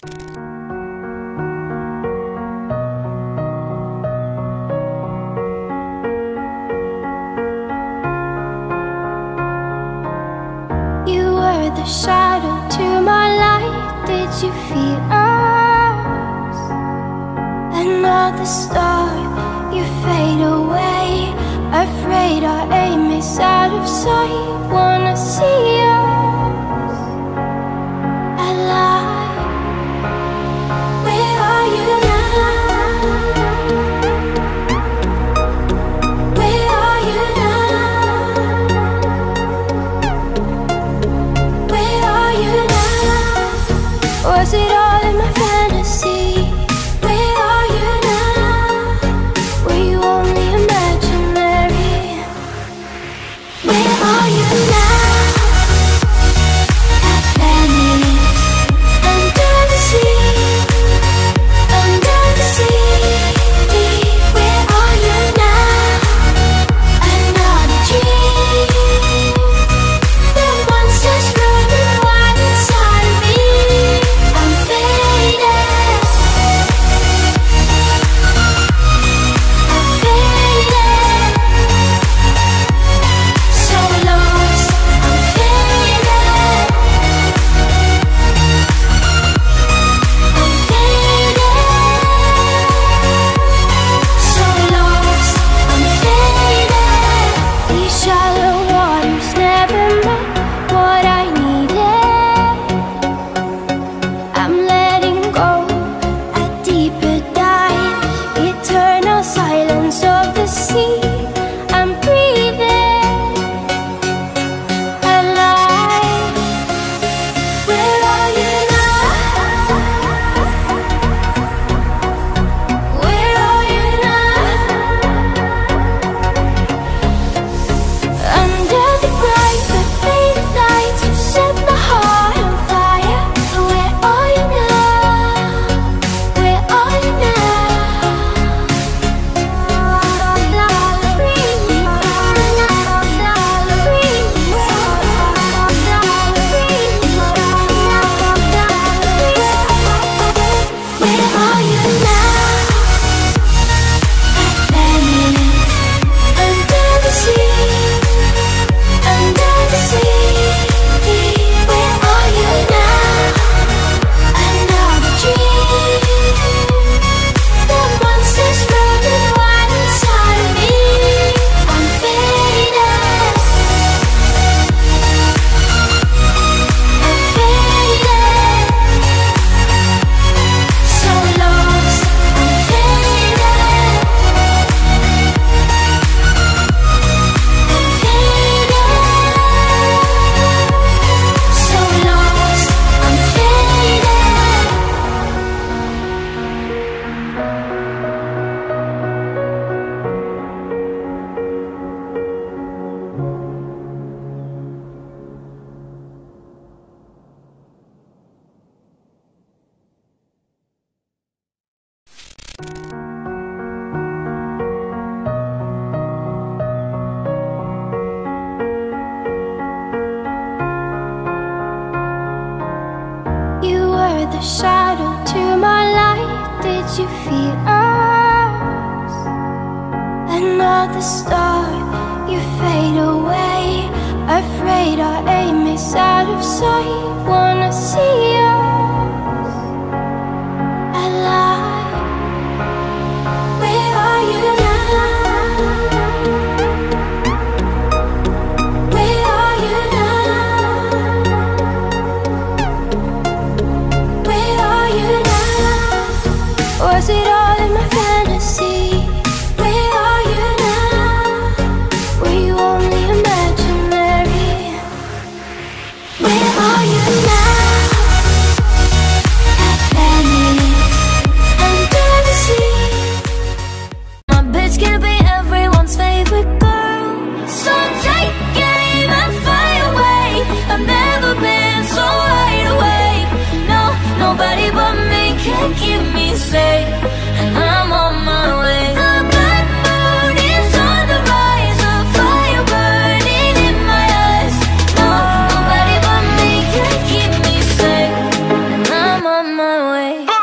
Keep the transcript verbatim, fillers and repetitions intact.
The shadow to my light, did you feel us? Another star, you fade away. Afraid our aim is out of sight. Wanna see us alive. Where are you now? Where are you now? Was it all in my fantasy? Where are you now? Were you only imaginary? Where are you now? At Venice, under the sea, under the sea. Where are you now? Another dream. The monsters running wild inside of me. The shadow to my light, did you feel us? Another star, you fade away. Afraid our aim is out of sight. Wanna see us alive. Where are you now? Where are you now? Was it all in my fantasy? Where are you now? Were you only imaginary? Where are you now? on my way.